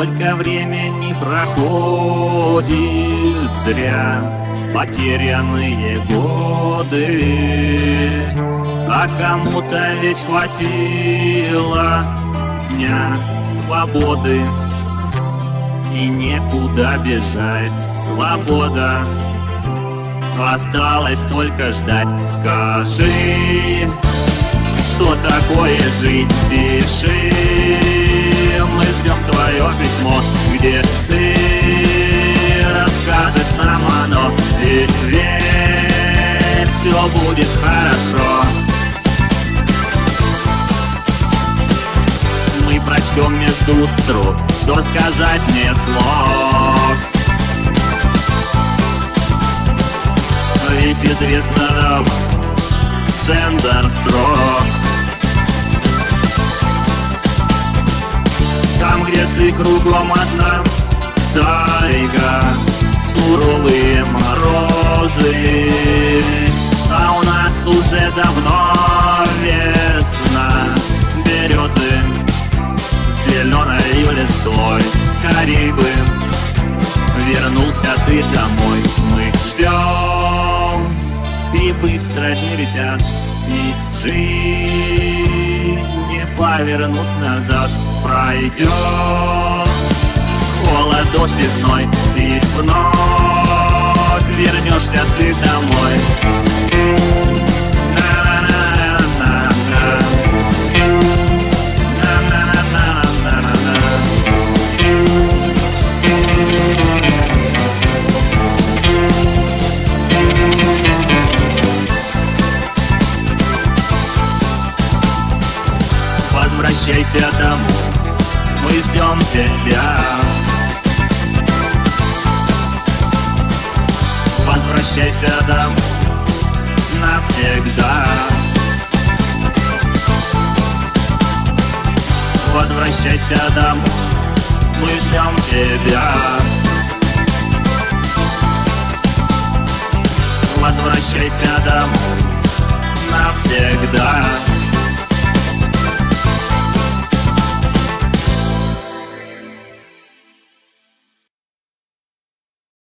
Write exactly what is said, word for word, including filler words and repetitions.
Сколько времени проходит зря, потерянные годы. А кому-то ведь хватило дня свободы, и некуда бежать. Свобода, осталось только ждать. Скажи, что такое жизнь, пиши. Мы ждем твое письмо, где ты расскажешь нам оно. И верь, все будет хорошо. Мы прочтем между строк, что сказать не слов. Ведь известно давно цензор строк. Там, где ты, кругом одна тайга, суровые морозы. А у нас уже давно весна, березы зеленой листвой. Скорей бы вернулся ты домой. Мы ждем, и быстро дни летят, и жизнь не повернуть назад. Пройдет холод, дождь и зной, и вновь вернешься ты домой. Возвращайся домой, мы ждем тебя. Возвращайся домой навсегда. Возвращайся домой, мы ждем тебя. Возвращайся домой навсегда.